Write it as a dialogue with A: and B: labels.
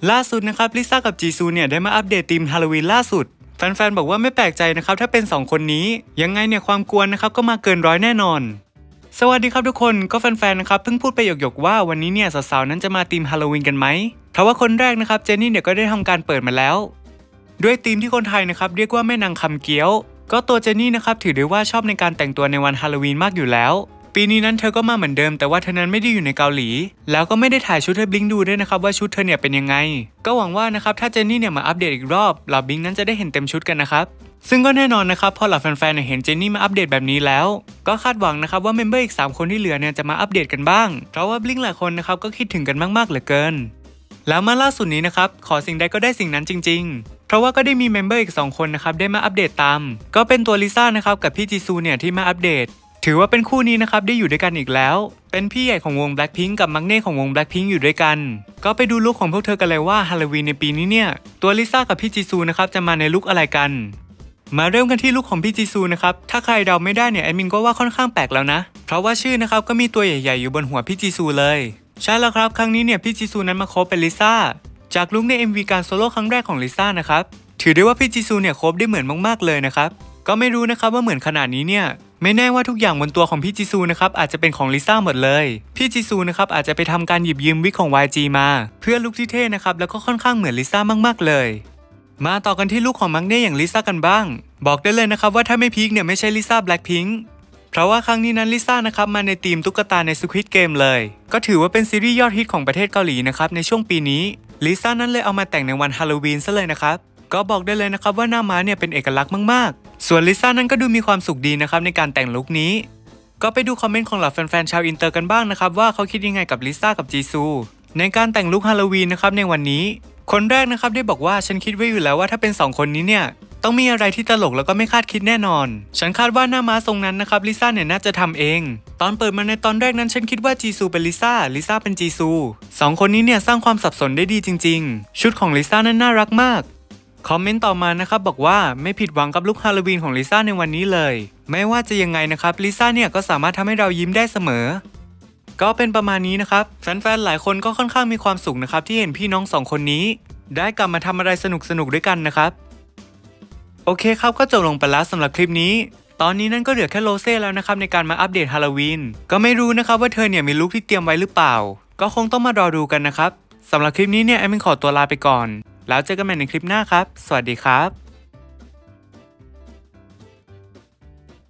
A: ล่าสุดนะครับลิซ่ากับจีซูเนี่ยได้มาอัปเดตธีมฮาโลวีนล่าสุดแฟนๆบอกว่าไม่แปลกใจนะครับถ้าเป็น2คนนี้ยังไงเนี่ยความกวนนะครับก็มาเกินร้อยแน่นอนสวัสดีครับทุกคนก็แฟนๆนะครับเพิ่งพูดไปหยกๆว่าวันนี้เนี่ยสาวๆนั้นจะมาธีมฮาโลวีนกันไหมเพราะว่าคนแรกนะครับเจนนี่เนี่ยก็ได้ทำการเปิดมาแล้วด้วยธีมที่คนไทยนะครับเรียกว่าแม่นางคำเกี้ยวก็ตัวเจนนี่นะครับถือได้ว่าชอบในการแต่งตัวในวันฮาโลวีนมากอยู่แล้วปีนี้นั้นเธอก็มาเหมือนเดิมแต่ว่าเธอนั้นไม่ได้อยู่ในเกาหลีแล้วก็ไม่ได้ถ่ายชุดให้บลิงดูด้วยนะครับว่าชุดเธอเนี่ยเป็นยังไงก็หวังว่านะครับถ้าเจนนี่เนี่ยมาอัปเดตอีกรอบเหล่าบลิงนั้นจะได้เห็นเต็มชุดกันนะครับซึ่งก็แน่นอนนะครับพอเหล่าแฟนๆเห็นเจนนี่มาอัปเดตแบบนี้แล้วก็คาดหวังนะครับว่าเมมเบอร์อีก3คนที่เหลือเนี่ยจะมาอัปเดตกันบ้างเพราะว่าบลิงหลายคนนะครับก็คิดถึงกันมากๆเหลือเกินแล้วมาล่าสุดนี้นะครับขอสิ่งใดก็ได้สิ่งนั้นจริงๆเพราะว่าก็ได้มีเมมเบอร์อีก2คนนะครับได้มาอัปเดตตามก็เป็นตัวลิซ่านะครับกับพี่จีซูเนี่ยที่มาอัปเดตถือว่าเป็นคู่นี้นะครับได้อยู่ด้วยกันอีกแล้วเป็นพี่ใหญ่ของวง Blackpink กับมักเน่ของวง Blackpink อยู่ด้วยกันก็ไปดูลุคของพวกเธอกันเลยว่าฮาโลวีนในปีนี้เนี่ยตัวลิซ่ากับพี่จีซูนะครับจะมาในลุคอะไรกันมาเริ่มกันที่ลุคของพี่จีซูนะครับถ้าใครเดาไม่ได้เนี่ยแอดมินก็ว่าค่อนข้างแปลกแล้วนะเพราะว่าชื่อนะครับก็มีตัวใหญ่ๆอยู่บนหัวพี่จีซูเลยใช่แล้วครับครั้งนี้เนี่ยพี่จีซูนั้นมาโคฟเป็นลิซ่าจากลุคใน MV การโซโล่ครั้งแรกของลิซ่านะครับถือได้ว่าพี่จีซูเนี่ยโคฟได้เหมือนมากๆเลยนะครับก็ไม่รู้นะครับว่าเหมือนขนาดนี้เนี่ยไม่แน่ว่าทุกอย่างบนตัวของพี่จีซูนะครับอาจจะเป็นของลิซ่าหมดเลยพี่จีซูนะครับอาจจะไปทำการหยิบยืมวิกของ YG มาเพื่อลุคที่เท่นะครับแล้วก็ค่อนข้างเหมือนลิซ่ามากๆเลยมาต่อกันที่ลุคของมักเน่อย่างลิซ่ากันบ้างบอกได้เลยนะครับว่าถ้าไม่พีคเนี่ยไม่ใช่ลิซ่า Blackpink เพราะว่าครั้งนี้นั้นลิซ่านะครับมาในธีมตุ๊กตาใน Squid Game เลยก็ถือว่าเป็นซีรีส์ยอดฮิตของประเทศเกาหลีนะครับในช่วงปีนี้ลิซ่านั้นเลยเอามาแต่งในวันฮาโลวีนซะเลยนะครับก็บอกได้เลยนะครับว่าหน้าม้าเนี่ยเป็นเอกลักษณ์มากๆส่วนลิซ่านั้นก็ดูมีความสุขดีนะครับในการแต่งลุคนี้ก็ไปดูคอมเมนต์ของเหล่าแฟนๆชาวอินเตอร์กันบ้างนะครับว่าเขาคิดยังไงกับลิซ่ากับจีซูในการแต่งลุคฮาโลวีนนะครับในวันนี้คนแรกนะครับได้บอกว่าฉันคิดไว้อยู่แล้วว่าถ้าเป็น2คนนี้เนี่ยต้องมีอะไรที่ตลกแล้วก็ไม่คาดคิดแน่นอนฉันคาดว่าหน้าม้าทรงนั้นนะครับลิซ่าเนี่ยน่าจะทำเองตอนเปิดมาในตอนแรกนั้นฉันคิดว่าจีซูเป็นลิซ่าเป็นจีซู2คนนี้เนี่ยสร้างความสับสนได้ดีจริงๆชุดของลิซ่านั้นน่ารักมากคอมเมนต์ต่อมานะครับบอกว่าไม่ผิดหวังกับลุคฮาโลวีนของลิซ่าในวันนี้เลยไม่ว่าจะยังไงนะครับลิซ่าเนี่ยก็สามารถทำให้เรายิ้มได้เสมอก็เป็นประมาณนี้นะครับแฟนๆหลายคนก็ค่อนข้างมีความสุขนะครับที่เห็นพี่น้อง2คนนี้ได้กลับมาทำอะไรสนุกด้วยกันนะครับโอเคครับก็จบลงไปแล้วสำหรับคลิปนี้ตอนนี้นั่นก็เหลือแค่โรเซ่แล้วนะครับในการมาอัปเดตฮาโลวีนก็ไม่รู้นะครับว่าเธอเนี่ยมีลุคที่เตรียมไว้หรือเปล่าก็คงต้องมารอดูกันนะครับสำหรับคลิปนี้เนี่ยแอดมินขอตัวลาไปก่อนแล้วเจอกันใหม่ในคลิปหน้าครับสวัสดีครับ